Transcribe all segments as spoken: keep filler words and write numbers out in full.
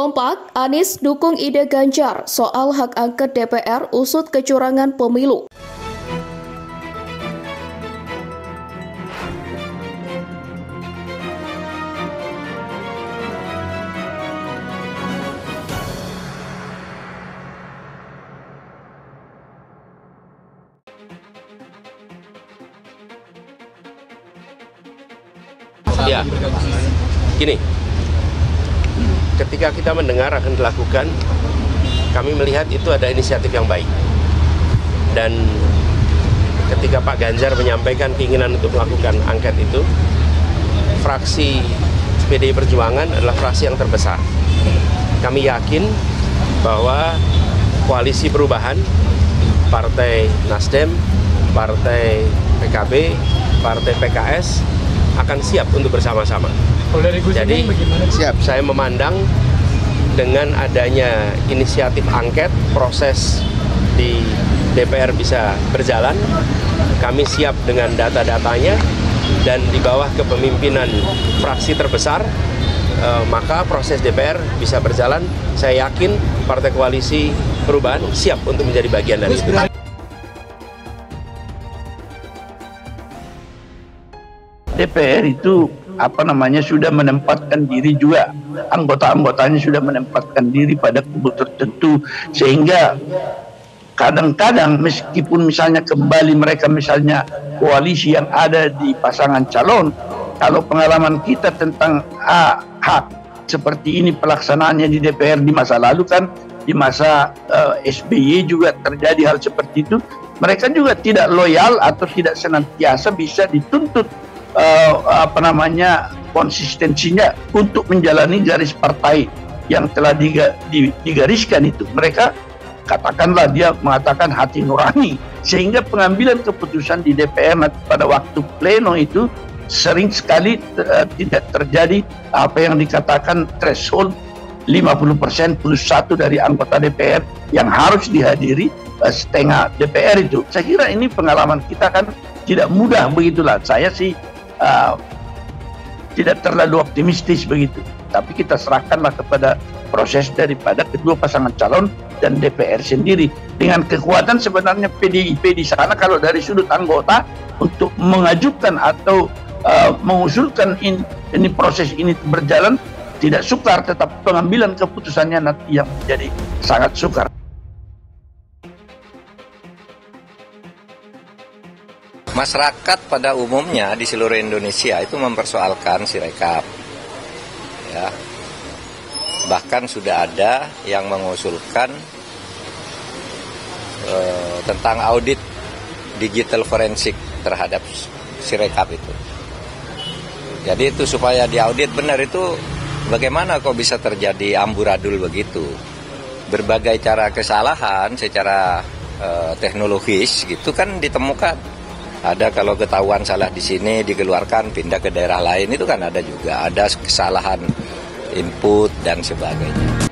Kompak, Anies dukung ide Ganjar soal hak angket D P R usut kecurangan pemilu. Ya, gini. Ketika kita mendengar akan dilakukan, kami melihat itu ada inisiatif yang baik. Dan ketika Pak Ganjar menyampaikan keinginan untuk melakukan angket itu, fraksi P D I Perjuangan adalah fraksi yang terbesar. Kami yakin bahwa koalisi perubahan, Partai Nasdem, Partai P K B, Partai P K S akan siap untuk bersama-sama. Jadi siap. Saya memandang dengan adanya inisiatif angket, proses di D P R bisa berjalan. Kami siap dengan data-datanya dan di bawah kepemimpinan fraksi terbesar, eh, maka proses D P R bisa berjalan. Saya yakin Partai Koalisi Perubahan siap untuk menjadi bagian dari itu. D P R itu apa namanya sudah menempatkan diri juga, anggota-anggotanya sudah menempatkan diri pada kubu tertentu, sehingga kadang-kadang meskipun misalnya kembali mereka misalnya koalisi yang ada di pasangan calon, kalau pengalaman kita tentang ah, hak seperti ini pelaksanaannya di D P R di masa lalu kan, di masa uh, S B Y juga terjadi hal seperti itu, mereka juga tidak loyal atau tidak senantiasa bisa dituntut Uh, apa namanya konsistensinya untuk menjalani garis partai yang telah diga, digariskan itu. Mereka katakanlah dia mengatakan hati nurani, sehingga pengambilan keputusan di D P R pada waktu pleno itu sering sekali uh, tidak terjadi apa yang dikatakan threshold lima puluh persen plus satu dari anggota D P R yang harus dihadiri uh, setengah D P R itu. Saya kira ini pengalaman kita kan tidak mudah begitulah. Saya sih Uh, tidak terlalu optimistis begitu, tapi kita serahkanlah kepada proses daripada kedua pasangan calon dan D P R sendiri dengan kekuatan sebenarnya P D I P di sana. Kalau dari sudut anggota untuk mengajukan atau uh, mengusulkan in, ini proses ini berjalan tidak sukar, tetap pengambilan keputusannya nanti yang menjadi sangat sukar. Masyarakat pada umumnya di seluruh Indonesia itu mempersoalkan Sirekap, ya. Bahkan sudah ada yang mengusulkan eh, tentang audit digital forensik terhadap Sirekap itu. Jadi itu supaya diaudit benar itu bagaimana kok bisa terjadi amburadul begitu. Berbagai cara kesalahan secara eh, teknologis gitu kan ditemukan. Ada kalau ketahuan salah di sini dikeluarkan pindah ke daerah lain, itu kan ada juga, ada kesalahan input dan sebagainya.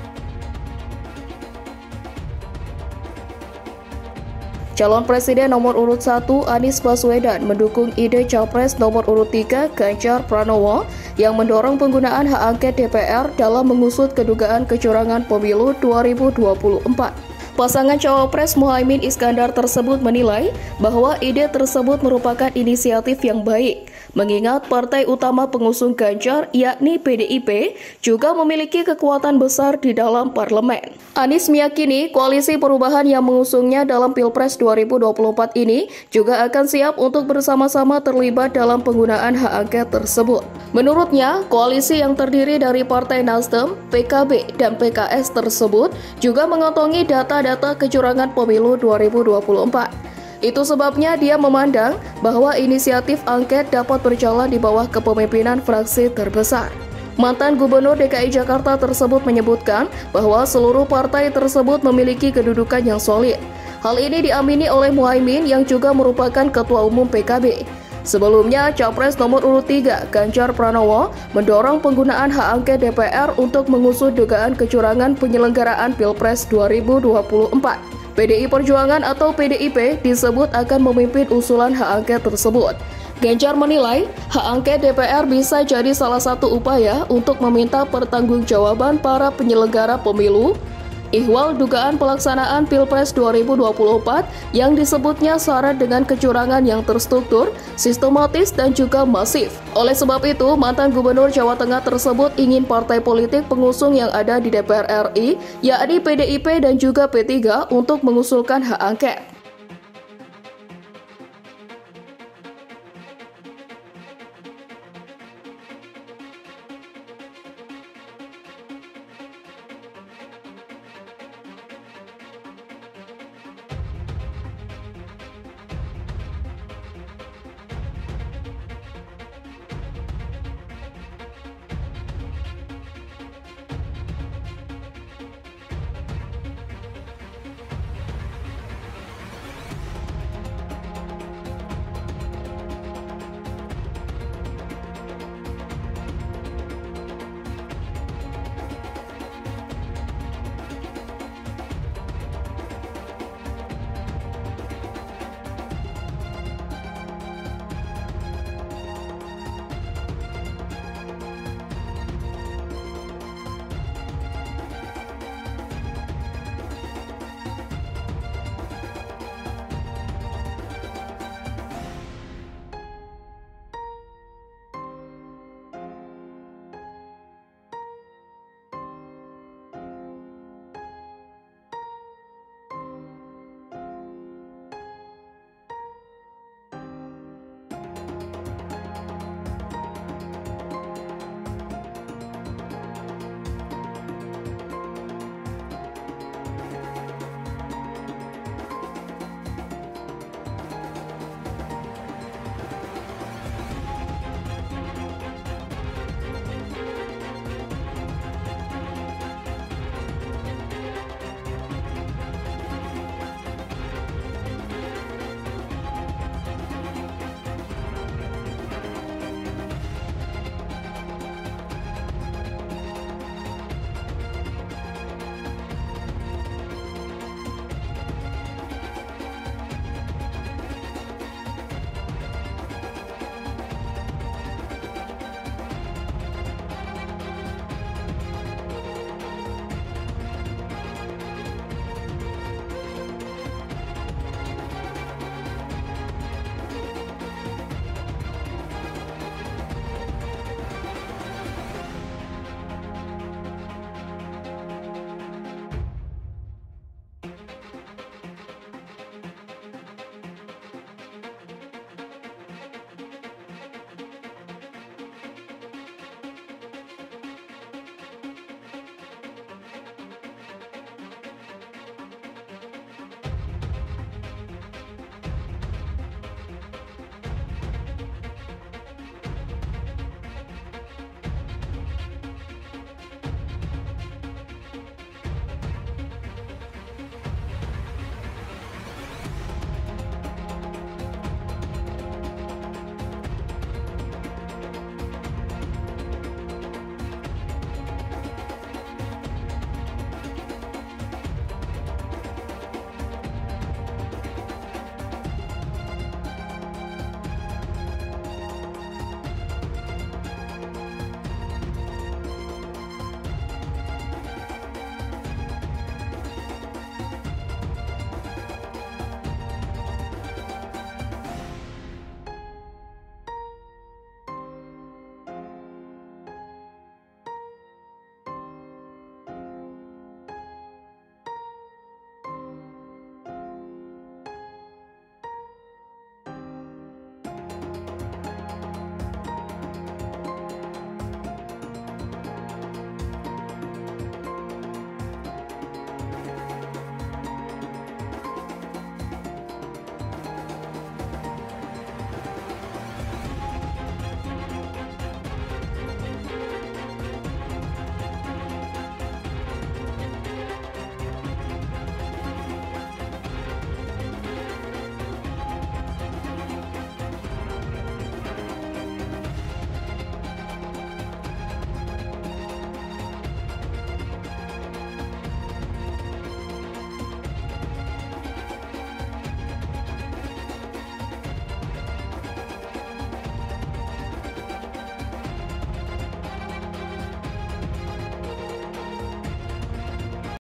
Calon Presiden nomor urut satu Anies Baswedan mendukung ide Capres nomor urut tiga Ganjar Pranowo yang mendorong penggunaan hak angket D P R dalam mengusut kedugaan kecurangan pemilu dua ribu dua puluh empat. Pasangan Cawapres Muhaimin Iskandar tersebut menilai bahwa ide tersebut merupakan inisiatif yang baik, mengingat partai utama pengusung Ganjar yakni P D I P juga memiliki kekuatan besar di dalam parlemen. Anies meyakini koalisi perubahan yang mengusungnya dalam Pilpres dua ribu dua puluh empat ini juga akan siap untuk bersama-sama terlibat dalam penggunaan hak angket tersebut. Menurutnya, koalisi yang terdiri dari Partai Nasdem, P K B, dan P K S tersebut juga mengantongi data-data kecurangan pemilu dua ribu dua puluh empat. Itu sebabnya dia memandang bahwa inisiatif angket dapat berjalan di bawah kepemimpinan fraksi terbesar. Mantan Gubernur D K I Jakarta tersebut menyebutkan bahwa seluruh partai tersebut memiliki kedudukan yang solid. Hal ini diamini oleh Muhaimin yang juga merupakan Ketua Umum P K B. Sebelumnya, Capres nomor urut tiga Ganjar Pranowo mendorong penggunaan hak angket D P R untuk mengusut dugaan kecurangan penyelenggaraan Pilpres dua ribu dua puluh empat. P D I Perjuangan atau P D I P disebut akan memimpin usulan hak angket tersebut. Ganjar menilai hak angket D P R bisa jadi salah satu upaya untuk meminta pertanggungjawaban para penyelenggara pemilu ihwal dugaan pelaksanaan Pilpres dua ribu dua puluh empat yang disebutnya syarat dengan kecurangan yang terstruktur, sistematis, dan juga masif. Oleh sebab itu, mantan Gubernur Jawa Tengah tersebut ingin partai politik pengusung yang ada di D P R R I, yakni P D I P dan juga P tiga, untuk mengusulkan hak angket.